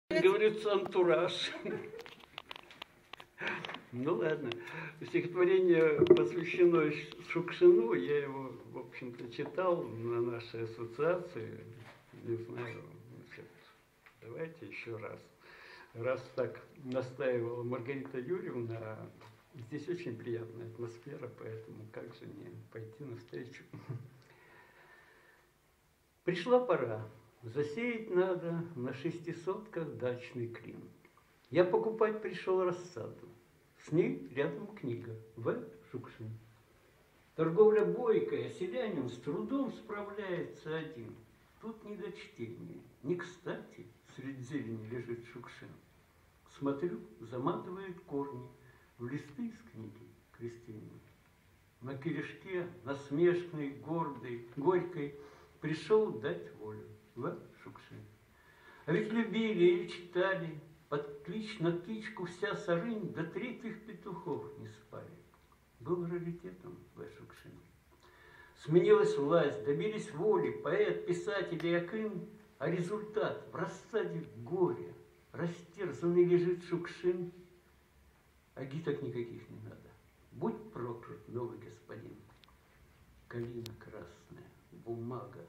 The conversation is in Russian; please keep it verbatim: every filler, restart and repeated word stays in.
Как говорится, антураж. Ну ладно. Стихотворение посвящено Шукшину. Я его, в общем-то, читал на нашей ассоциации. Не знаю, значит, давайте еще раз. Раз так настаивала Маргарита Юрьевна, здесь очень приятная атмосфера, поэтому как же не пойти навстречу. Пришла пора. Засеять надо на шестисотках дачный клин. Я покупать пришел рассаду. С ней рядом книга В. Шукшин. Торговля бойкая, селянин с трудом справляется один. Тут не до чтения. Не кстати среди зелени лежит Шукшин. Смотрю, заматывает корни в листы из книги крестьянин. На корешке, насмешной, гордой, горькой, пришел дать волю В. Шукшин. А ведь любили или читали, под клич на птичку вся Сарынь до третьих петухов не спали. Был раритетом В. Шукшин. Сменилась власть, добились воли, поэт, писатель и акын, а результат в рассаде горя. Растерзанный лежит Шукшин, а гиток никаких не надо. Будь проклят, новый господин. Калина красная, бумага,